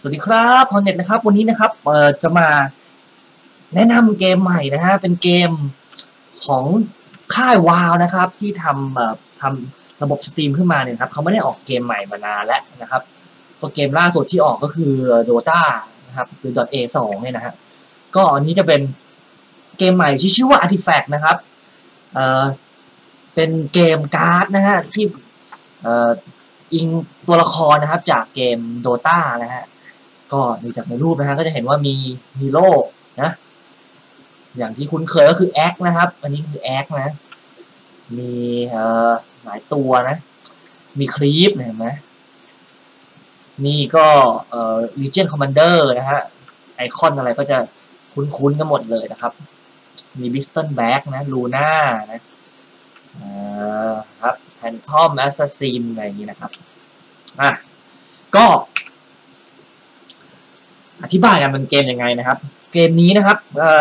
สวัสดีครับพอเน็ตนะครับวันนี้นะครับจะมาแนะนำเกมใหม่นะฮะเป็นเกมของค่ายวาวนะครับที่ทำระบบสตรีมขึ้นมาเนี่ยครับเขาไม่ได้ออกเกมใหม่มานานแล้วนะครับตัวเกมล่าสุดที่ออกก็คือ Dota นะครับหรือ .A2 เนี่ยนะฮะก็อันนี้จะเป็นเกมใหม่ที่ชื่อว่า Artifact นะครับเป็นเกมการ์ดนะฮะที่อิงตัวละครนะครับจากเกม Dota นะฮะก็ดูจากในรูปนะฮะก็จะเห็นว่ามีฮีโร่นะอย่างที่คุ้นเคยก็คือแอคนะครับอันนี้คือแอคนะมีหลายตัวนะมีครีปเห็นไหมนี่ก็Legion Commander นะฮะไอคอนอะไรก็จะคุ้นๆกันหมดเลยนะครับมีบิสตันแบ็กนะลูน่านะครับแพนทอมแอสซัสซินอะไรอย่างนี้นะครับก็อธิบายกันเป็นเกมยังไงนะครับเกมนี้นะครับ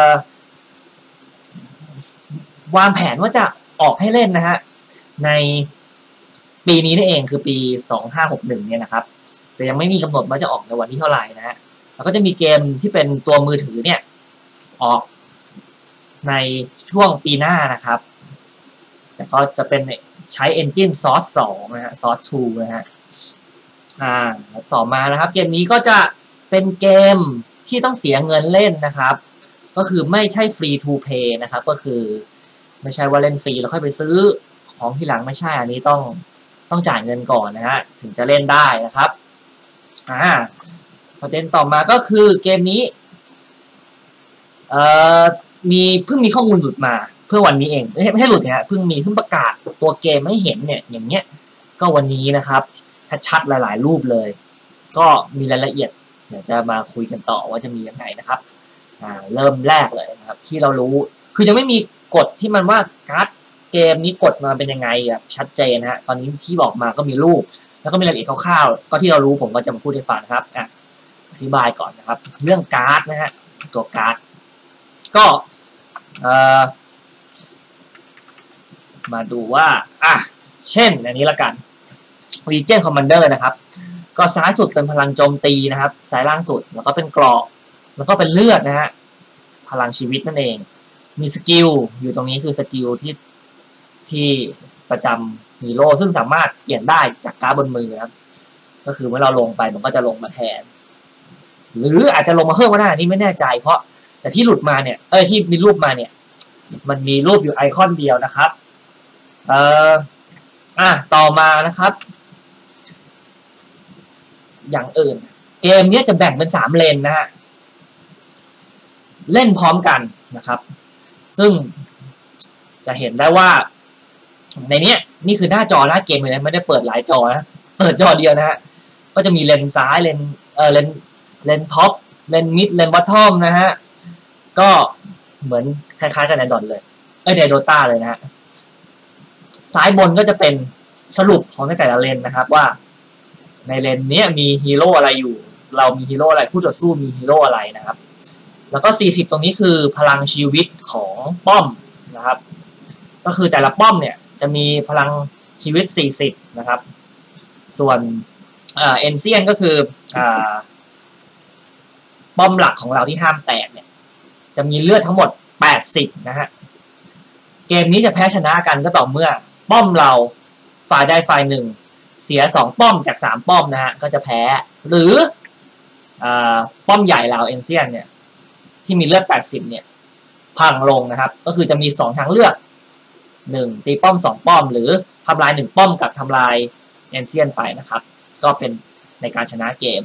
วางแผนว่าจะออกให้เล่นนะฮะในปีนี้นี่เองคือปี2561เนี่ยนะครับแต่ยังไม่มีกำหนดว่าจะออกในวันที่เท่าไหร่นะฮะแล้วก็จะมีเกมที่เป็นตัวมือถือเนี่ยออกในช่วงปีหน้านะครับแต่ก็จะเป็นใช้ Engine Source 2นะฮะ Source 2นะฮะต่อมานะครับเกมนี้ก็จะเป็นเกมที่ต้องเสียเงินเล่นนะครับก็คือไม่ใช่ Free to Play นะครับก็คือไม่ใช่ว่าเล่นฟรีแล้วค่อยไปซื้อของทีหลังไม่ใช่อันนี้ต้องจ่ายเงินก่อนนะฮะถึงจะเล่นได้นะครับประเด็นต่อมาก็คือเกมนี้เพิ่งมีข้อมูลหลุดมาเพื่อวันนี้เองไม่ใช่หลุดนะฮะเพิ่งประกาศตัวเกมให้เห็นเนี่ยอย่างเงี้ยก็วันนี้นะครับชัดๆหลายๆรูปเลยก็มีรายละเอียดเดี๋ยวจะมาคุยกันต่อว่าจะมียังไงนะครับเริ่มแรกเลยนะครับที่เรารู้คือยังไม่มีกฎที่มันว่าการ์ดเกมนี้กฎมาเป็นยังไงแบบชัดเจนนะฮะตอนนี้ที่บอกมาก็มีรูปแล้วก็มีรายละเอียดคร่าวๆก็ที่เรารู้ผมก็จะมาพูดให้ฟังครับอธิบายก่อนนะครับเรื่องการ์ดนะฮะตัวการ์ดก็มาดูว่าเช่นอันนี้ละกัน Legion Commander นะครับก็ซ้ายสุดเป็นพลังโจมตีนะครับซ้ายล่างสุดแล้วก็เป็นเกราะแล้วก็เป็นเลือดนะฮะพลังชีวิตนั่นเองมีสกิลอยู่ตรงนี้คือสกิลที่ประจำฮีโร่ซึ่งสามารถเปลี่ยนได้จากการ์ดบนมือนะครับก็คือเมื่อเราลงไปมันก็จะลงมาแทนหรืออาจจะลงมาเพิ่มก็ได้นี่ไม่แน่ใจเพราะแต่ที่หลุดมาเนี่ยที่มีรูปมาเนี่ยมันมีรูปอยู่ไอคอนเดียวนะครับต่อมานะครับอย่างอื่นเกมนี้จะแบ่งเป็น3เลนนะฮะเล่นพร้อมกันนะครับซึ่งจะเห็นได้ว่าในนี้นี่คือหน้าจอหน้าเกมเลยนะไม่ได้เปิดหลายจอนะเปิดจอเดียวนะฮะก็จะมีเลนซ้ายเลนท็อปเลนมิดเลนบอททอมนะฮะก็เหมือนคล้ายๆกันในดอทเลยในโดต้าเลยนะฮะซ้ายบนก็จะเป็นสรุปของในแต่ละเลนนะครับว่าในเลนนี้มีฮีโร่อะไรอยู่เรามีฮีโร่อะไรคู่ต่อสู้มีฮีโร่อะไรนะครับแล้วก็40ตรงนี้คือพลังชีวิตของป้อมนะครับก็คือแต่ละป้อมเนี่ยจะมีพลังชีวิต40นะครับส่วนเอนเซียนก็คือป้อมหลักของเราที่ห้ามแตกเนี่ยจะมีเลือดทั้งหมด80นะฮะเกมนี้จะแพ้ชนะกันก็ต่อเมื่อป้อมเราฝ่ายใดฝ่ายหนึ่งเสีย2ป้อมจาก3ป้อมนะฮะก็จะแพ้หรือป้อมใหญ่เราเอนเซียนเนี่ยที่มีเลือด80เนี่ยพังลงนะครับก็คือจะมี2ทางเลือก1ตีป้อม2ป้อมหรือทำลาย1ป้อมกับทำลายเอนเซียนไปนะครับก็เป็นในการชนะเกม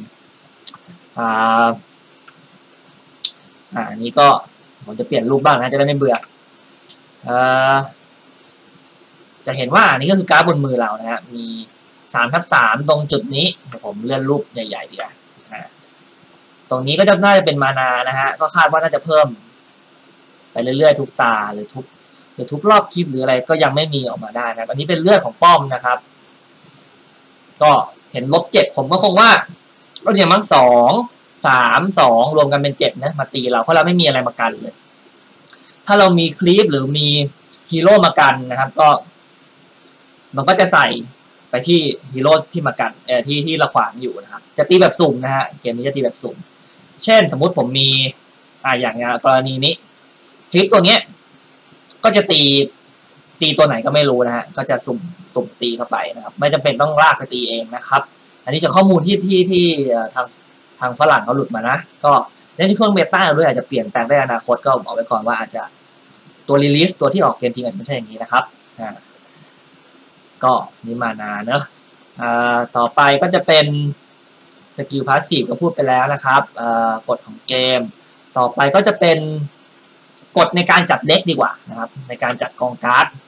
อันนี้ก็ผมจะเปลี่ยนรูปบ้างนะจะได้ไม่เบื่อจะเห็นว่าอันนี้ก็คือการ์ดบนมือเรานะฮะมี3/3ตรงจุดนี้ผมเลื่อนรูปใหญ่ๆดีกว่าตรงนี้ก็น่าจะเป็นมานานะฮะก็คาดว่าน่าจะเพิ่มไปเรื่อยๆทุกตาหรือทุกรอบคลิปหรืออะไรก็ยังไม่มีออกมาได้นะอันนี้เป็นเลือดของป้อมนะครับก็เห็น-7ผมก็คงว่าเราเนี่ยมั้ง2 3 2รวมกันเป็น7นะมาตีเราเพราะเราไม่มีอะไรมากันเลยถ้าเรามีคลิปหรือมีฮีโร่มากันนะครับก็มันก็จะใส่ไปที่ฮีโร่ที่มากันที่เราขวางอยู่นะครับจะตีแบบสุ่มนะฮะเกมนี้จะตีแบบสุ่มเช่นสมมุติผมมีอย่างกรณีนี้คลิปตัวเนี้ยก็จะตีตัวไหนก็ไม่รู้นะฮะก็จะสุ่มตีเข้าไปนะครับไม่จำเป็นต้องลากไปตีเองนะครับอันนี้จะข้อมูลที่ทางฝรั่งเขาหลุดมานะก็ในช่วงเบต้าด้วยอาจจะเปลี่ยนแปลงได้อนาคตก็บอกไว้ก่อนว่าอาจจะตัวรีลีสตัวที่ออกเกมจริงอาจจะไม่ใช่อย่างนี้นะครับก็นี่มานานเนอะต่อไปก็จะเป็นสกิลพาสซีฟก็พูดไปแล้วนะครับกฎของเกมต่อไปก็จะเป็นกฎในการจัดเด็กดีกว่านะครับในการจัดกองการ์ด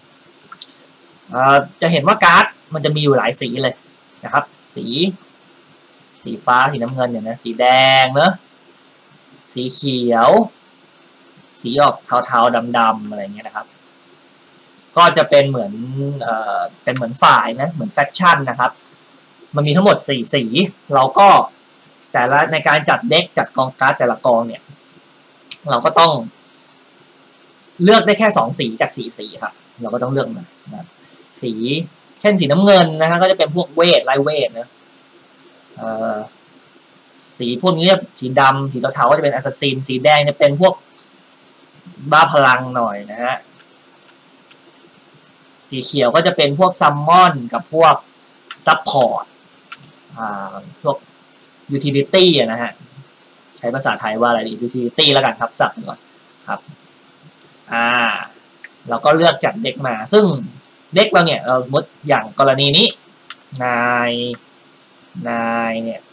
จะเห็นว่าการ์ดมันจะมีอยู่หลายสีเลยนะครับสีฟ้าสีน้ำเงินเนี่ยนะสีแดงเนอะสีเขียวสีออกเทาๆดำๆอะไรเงี้ยนะครับก็จะเป็นเหมือนฝ่ายนะเหมือนแฟคชั่นนะครับมันมีทั้งหมด4สีเราก็แต่ละในการจัดเด็กจัดกองการ์ดแต่ละกองเนี่ยเราก็ต้องเลือกได้แค่2สีจาก4สีครับเราก็ต้องเลือกมานะสีเช่นสีน้ำเงินนะฮะก็จะเป็นพวกเวทไล่เวทนะสีพวกนี้สีดำสีเทาๆก็จะเป็นแอสซัสซินสีแดงจะเป็นพวกบ้าพลังหน่อยนะฮะสีเขียวก็จะเป็นพวกซัมมอนกับพวกซัพพอร์ตพวกยูทิลิตี้นะฮะใช้ภาษาไทยว่าอะไรดียูทิลิตี้แล้วกันครับสับก่อนครับเราก็เลือกจัดเด็กมาซึ่งเด็กเราเนี่ยเราสมมติอย่างกรณีนี้นายเนี่ย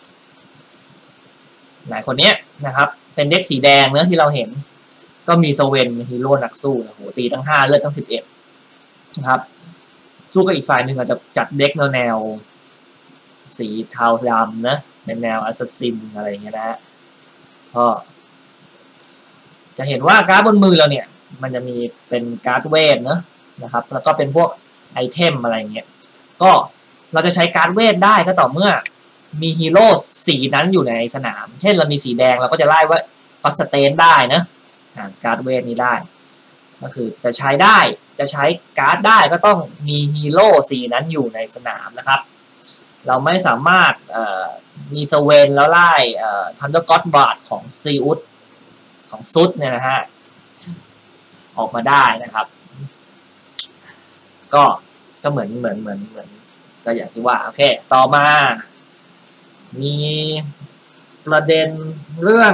นายคนนี้นะครับเป็นเด็กสีแดงเนื้อที่เราเห็นก็มีโซเวนฮีโร่นักสู้โอ้โหตีทั้ง5เลือดทั้ง11นะครับสู้กับอีกฝ่ายหนึ่งอาจจะจัดเด็กแนวสีเทาดำนะเป็นแนวแอสซัสซินอะไรอย่างเงี้ยนะฮะก็จะเห็นว่าการ์ดบนมือเราเนี่ยมันจะมีเป็นการ์ดเวทนะครับแล้วก็เป็นพวกไอเทมอะไรเงี้ยก็เราจะใช้การ์ดเวทได้ก็ต่อเมื่อมีฮีโร่สีนั้นอยู่ในสนามเช่นเรามีสีแดงเราก็จะไล่ว่าก็สเตนได้นะการ์ดเวทนี้ได้ก็คือจะใช้ได้จะใช้การ์ดได้ก็ต้องมีฮีโร่สีนั้นอยู่ในสนามนะครับเราไม่สามารถมีสเวนแล้วไล่ทันเดอร์ก็อดบาร์ดของซีอุสของซุดเนี่ยนะฮะออกมาได้นะครับก็เหมือนก็อย่างที่ว่าโอเคต่อมามีประเด็นเรื่อง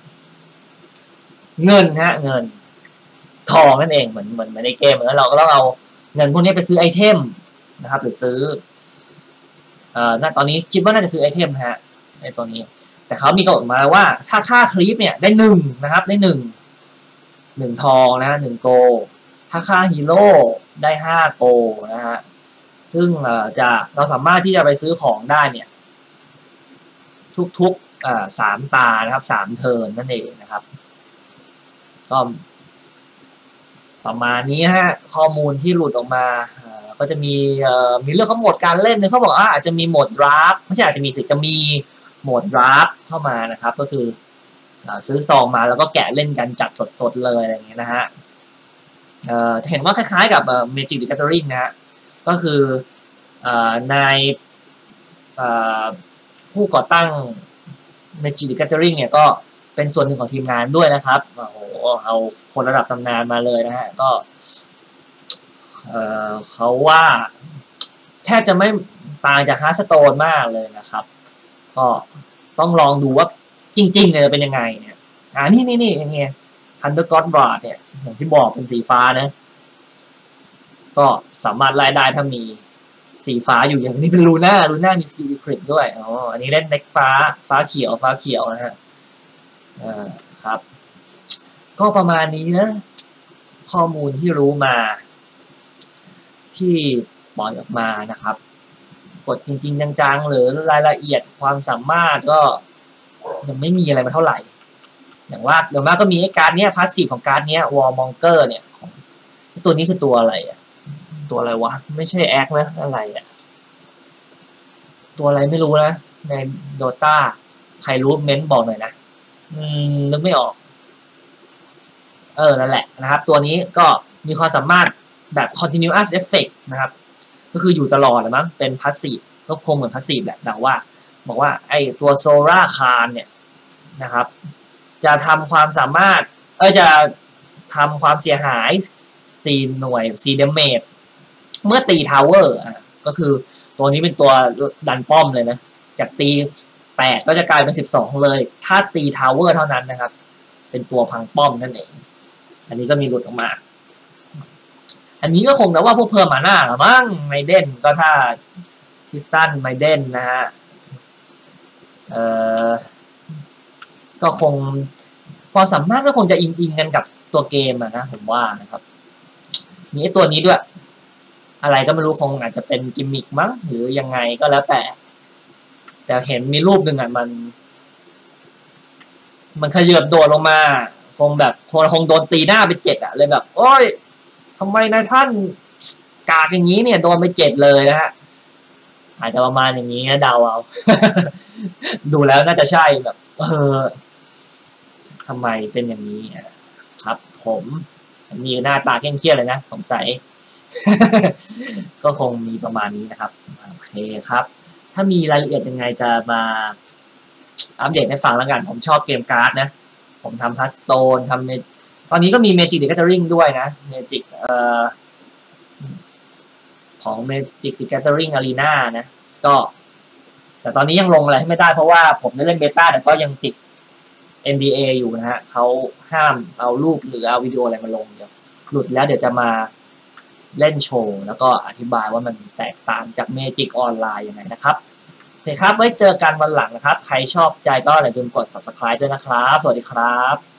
เงินเงินทองนั่นเองเหมือนในเกมเหมือนเราก็ต้องเอาเงินพวกนี้ไปซื้อไอเทมนะครับหรือซื้อตอนนี้คิดว่าน่าจะซื้อไอเทมฮะในตัวนี้แต่เขามีกฎออกมาว่าถ้าค่าคลิปเนี่ยได้1นะครับได้1ทองนะฮะ1โกถ้าค่าฮีโร่ได้5โกนะฮะซึ่งเราสามารถที่จะไปซื้อของได้เนี่ยทุก3 ตานะครับ3 เทิร์นนั่นเองนะครับก็ประมาณนี้ฮะข้อมูลที่หลุดออกมาก็จะมีเรื่องของโหมดการเล่นเนี่ยเขาบอกอาจจะมีโหมดดราฟไม่ใช่อาจจะมีจะมีโหมดดราฟเข้ามานะครับก็คือซื้อซองมาแล้วก็แกะเล่นกันจัดสดๆเลยอะไรอย่างเงี้ยนะฮะเห็นว่าคล้ายๆกับMagic the Gathering นะฮะก็คือในผู้ก่อตั้ง Magic the Gathering เนี่ยก็เป็นส่วนหนึ่งของทีมงานด้วยนะครับโอ้โหเอาคนระดับตำนานมาเลยนะฮะก็เขาว่าแทบจะไม่ต่างจากฮาร์สโตนมากเลยนะครับก็ต้องลองดูว่าจริงๆเนี่ยเป็นยังไงเนี่ยนี่อย่างเงี้ยทันเดอร์ก็อดบาร์ดเนี่ยอย่างที่บอกเป็นสีฟ้านะก็สามารถไล่ได้ถ้ามีสีฟ้าอยู่อย่างนี้เป็นลูน่ามีสกิลคริตด้วยอันนี้เล่นเน็กฟ้าเขียวนะฮะครับก็ประมาณนี้นะข้อมูลที่รู้มาที่ปล่อยออกมานะครับกดจริงๆจังๆหรือรายละเอียดความสามารถก็ยังไม่มีอะไรมาเท่าไหร่อย่างว่าเดี๋ยวมากก็มีไอ้การ์ดเนี้ยพาสซีฟของการ์ดเนี้ยวอลมองเกอร์เนี่ยตัวนี้คือตัวอะไรตัวอะไรวะไม่ใช่แอคนะอะไรตัวอะไรไม่รู้นะในโดต้าใครรู้เม้นบอกหน่อยนะนึกไม่ออกนั่นแหละนะครับตัวนี้ก็มีความสามารถแบบ continuous effect นะครับก็คืออยู่ตลอดเลยมั้งเป็นพาสซีฟก็คงเหมือนพาสซีฟแหละแต่ว่าบอกว่าไอ้ตัวโซล่าคาร์เนี่ยนะครับจะทำความสามารถจะทำความเสียหาย4 หน่วย4 ดาเมจเมื่อตีทาวเวอร์ก็คือตัวนี้เป็นตัวดันป้อมเลยนะจากตี8ก็จะกลายเป็น12เลยถ้าตีทาวเวอร์เท่านั้นนะครับเป็นตัวพังป้อมนั่นเองอันนี้ก็มีหลุดออกมาอันนี้ก็คงนะว่าพวกเพิ่มมาหน้าหรือมั้งไมเดนก็ถ้าพิสตันไมเดนนะฮะก็คงความสามารถก็คงจะอิงกันกับตัวเกมนะผมว่านะครับมีไอ้ตัวนี้ด้วยอะไรก็ไม่รู้คงอาจจะเป็นกิมมิกมั้งหรือยังไงก็แล้วแต่เห็นมีรูปหนึ่งมันขยับโดดลงมาคงแบบคงโดนตีหน้าไป7เลยแบบโอ้ยทำไมนายท่านกากอย่างนี้เนี่ยโดนไป7เลยนะฮะอาจจะประมาณอย่างนี้นะเดาเอา ดูแล้วน่าจะใช่แบบทำไมเป็นอย่างนี้ครับผมมีหน้าตาเคร่งเครียดเลยนะสงสัย ก็คงมีประมาณนี้นะครับโอเคครับถ้ามีรายละเอียดยังไงจะมาอัปเดตให้ฟังแล้วกันผมชอบเกมการ์ดนะผมทำพัสโตนทำตอนนี้ก็มี Magic the Gathering ด้วยนะ Magic ของ Magic the Gathering Arena นะก็แต่ตอนนี้ยังลงอะไรให้ไม่ได้เพราะว่าผมได้เล่นเบต้าแต่ก็ยังติด NDA อยู่นะฮะเขาห้ามเอารูปหรือเอาวิดีโออะไรมาลงเดี๋ยวหลุดแล้วเดี๋ยวจะมาเล่นโชว์แล้วก็อธิบายว่ามันแตกต่างจาก Magic ออนไลน์ยังไงนะครับโอเคครับไว้เจอกันวันหลังนะครับใครชอบใจก็อย่าลืมกด Subscribe ด้วยนะครับสวัสดีครับ